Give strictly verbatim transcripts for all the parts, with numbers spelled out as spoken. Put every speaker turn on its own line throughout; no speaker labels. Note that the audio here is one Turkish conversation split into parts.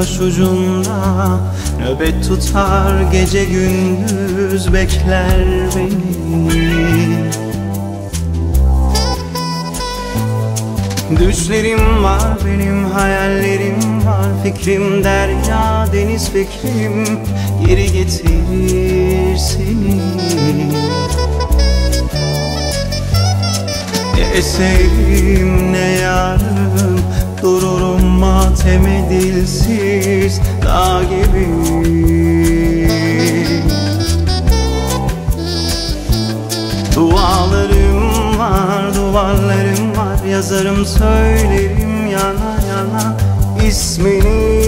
başucunda, nöbet tutar gece gündüz bekler beni. Düşlerim var benim, hayallerim var, fikrim derya deniz fikrim geri getirir seni. Ne eserim ne yarım, dururum mateme dilsiz dağ gibi. Dualarım var, duvarlarım var, yazarım söylerim yana yana ismini.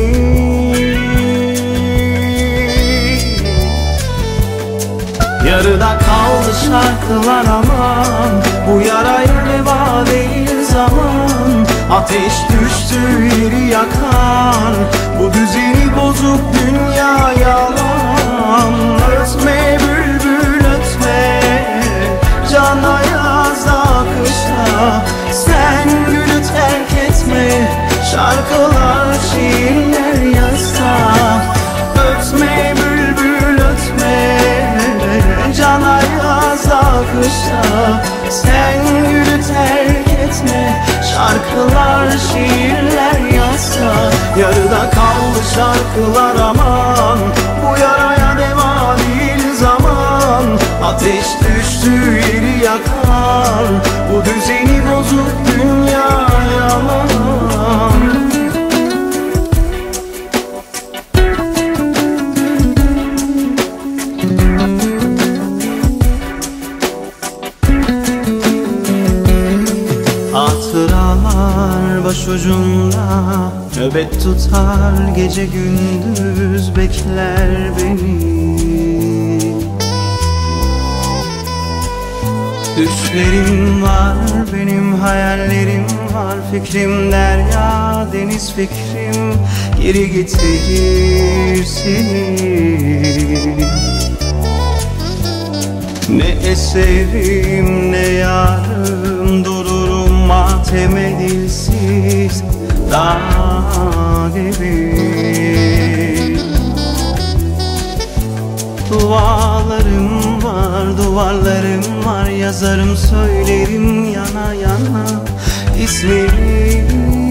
Yarıda kaldı şarkılar aman, bu yaraya deva değil zaman. Ateş düştü yeri yakar, bu düzeni bozuk dünya yalan. Ötme bülbül ötme, cana yazda kışta, sen gülü terk etme, şarkılar şiirler yazsa. Ötme bülbül ötme, cana yazda kışta, sen gülü terk etme, şarkılar şiirler yazsa. Yarıda kaldı şarkılar aman, bu yaraya deva değil zaman. Ateş düştü yeri yakar, bu düzeni bozuk dünya yalan. Hatıralar başucunda, nöbet tutar gece gündüz bekler beni. Düşlerim var benim, hayallerim var, fikrim derya deniz fikrim geri getirir seni. Ne eserim ne yarım, dururum mateme dilsiz dağ gibi. Dualarım var, duvarlarım var, yazarım söylerim yana yana ismini.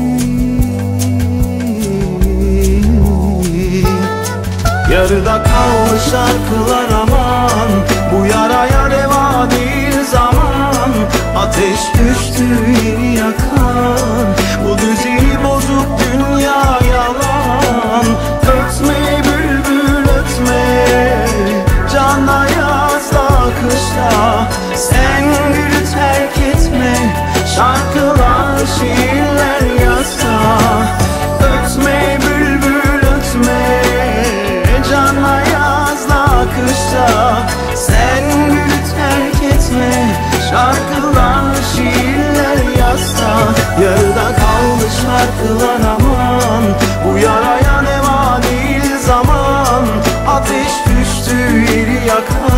Yarıda kaldı şarkılar aman, bu yaraya deva değil zaman. Ateş düştü yeri yakar, bu düzeni bozuk dünya yalan. Ötme bülbül ötme, cana yazda kışta, sen gülü terk etme, şarkılar şiirler yazsa. Ötme bülbül ötme, cana yazda kışta, sen gülü terk etme, şarkılar şiirler yazsa. Yarıda kaldı şarkılar aman, bu yaraya deva değil zaman. Ateş düştü yeri yakar,